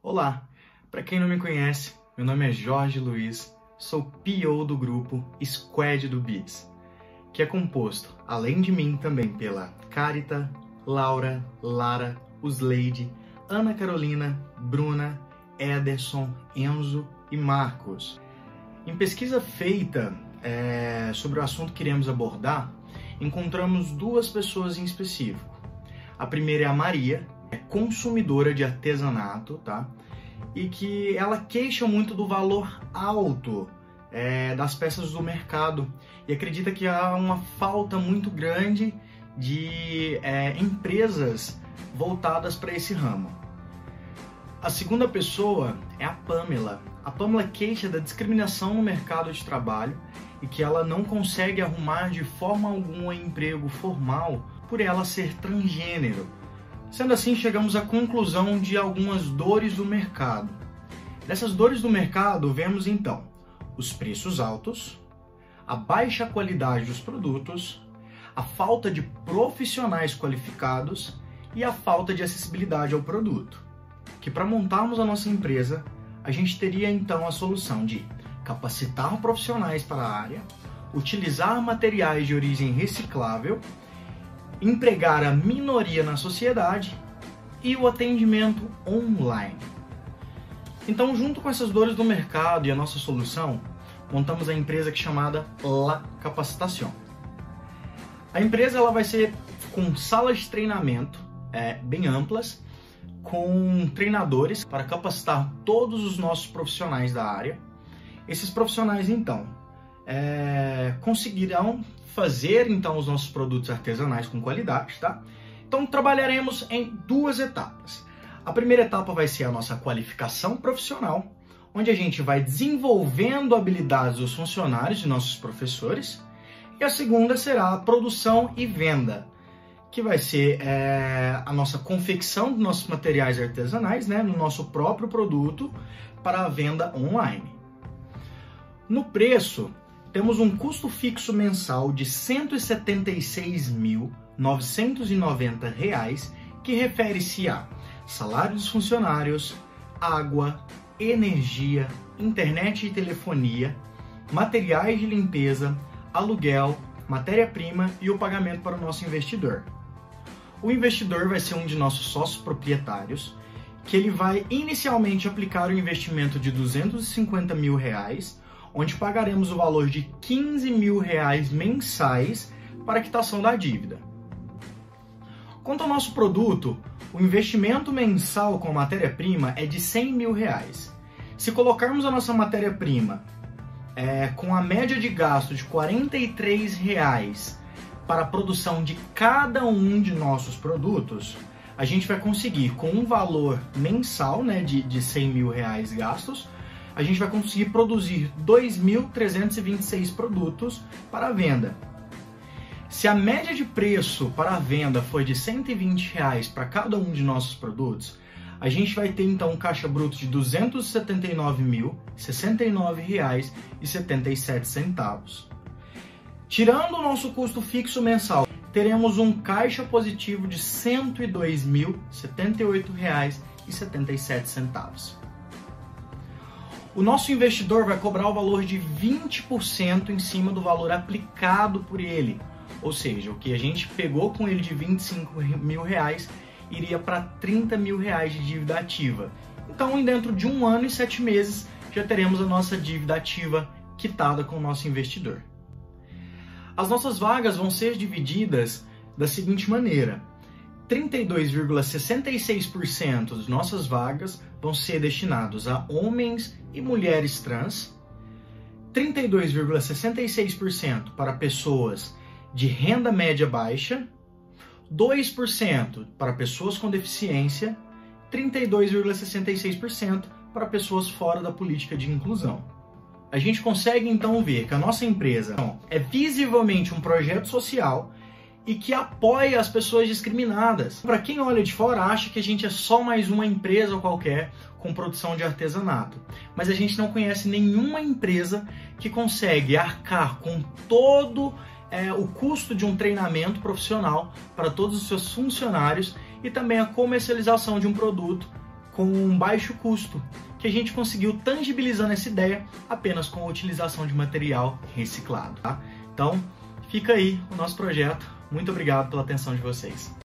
Olá, para quem não me conhece, meu nome é Jorge Luiz, sou PO do grupo Squad do Biz, que é composto, além de mim, também pela Carita, Laura, Lara, Usleide, Ana Carolina, Bruna, Ederson, Enzo e Marcos. Em pesquisa feita sobre o assunto que iremos abordar, encontramos duas pessoas em específico. A primeira é a Maria, é consumidora de artesanato, tá? E que ela queixa muito do valor alto das peças do mercado e acredita que há uma falta muito grande de empresas voltadas para esse ramo. A segunda pessoa é a Pamela. A Pamela queixa da discriminação no mercado de trabalho e que ela não consegue arrumar de forma alguma um emprego formal por ela ser transgênero. Sendo assim, chegamos à conclusão de algumas dores do mercado. Dessas dores do mercado, vemos então os preços altos, a baixa qualidade dos produtos, a falta de profissionais qualificados e a falta de acessibilidade ao produto. Que para montarmos a nossa empresa, a gente teria então a solução de capacitar profissionais para a área, utilizar materiais de origem reciclável, empregar a minoria na sociedade e o atendimento online. Então, junto com essas dores do mercado e a nossa solução, montamos a empresa chamada La Capacitación. A empresa ela vai ser com salas de treinamento bem amplas, com treinadores para capacitar todos os nossos profissionais da área. Esses profissionais, então, conseguirão fazer então os nossos produtos artesanais com qualidade, tá? Então trabalharemos em duas etapas. A primeira etapa vai ser a nossa qualificação profissional, onde a gente vai desenvolvendo habilidades dos funcionários e nossos professores. E a segunda será a produção e venda, que vai ser a nossa confecção dos nossos materiais artesanais, né, no nosso próprio produto para a venda online. No preço, temos um custo fixo mensal de R$ 176.990, que refere-se a salário dos funcionários, água, energia, internet e telefonia, materiais de limpeza, aluguel, matéria-prima e o pagamento para o nosso investidor. O investidor vai ser um de nossos sócios proprietários, que ele vai inicialmente aplicar o investimento de R$ 250 mil, onde pagaremos o valor de R$ 15 mil mensais para a quitação da dívida. Quanto ao nosso produto, o investimento mensal com matéria-prima é de R$ 100 mil. Se colocarmos a nossa matéria-prima com a média de gasto de R$ 43 para a produção de cada um de nossos produtos, a gente vai conseguir, com um valor mensal de R$ 100 mil gastos, a gente vai conseguir produzir 2.326 produtos para a venda. Se a média de preço para a venda for de R$ 120 para cada um de nossos produtos, a gente vai ter então um caixa bruto de R$ 279.069,77. Tirando o nosso custo fixo mensal, teremos um caixa positivo de R$ 102.078,77. O nosso investidor vai cobrar o valor de 20% em cima do valor aplicado por ele. Ou seja, o que a gente pegou com ele de R$ 25 mil iria para R$ 30 mil de dívida ativa. Então, dentro de 1 ano e 7 meses, já teremos a nossa dívida ativa quitada com o nosso investidor. As nossas vagas vão ser divididas da seguinte maneira: 32,66% de nossas vagas vão ser destinados a homens e mulheres trans, 32,66% para pessoas de renda média baixa, 2% para pessoas com deficiência, 32,66% para pessoas fora da política de inclusão. A gente consegue então ver que a nossa empresa é visivelmente um projeto social e que apoia as pessoas discriminadas. Para quem olha de fora, acha que a gente é só mais uma empresa qualquer com produção de artesanato. Mas a gente não conhece nenhuma empresa que consegue arcar com todo o custo de um treinamento profissional para todos os seus funcionários e também a comercialização de um produto com um baixo custo, que a gente conseguiu tangibilizando essa ideia apenas com a utilização de material reciclado, tá? Então, fica aí o nosso projeto. Muito obrigado pela atenção de vocês.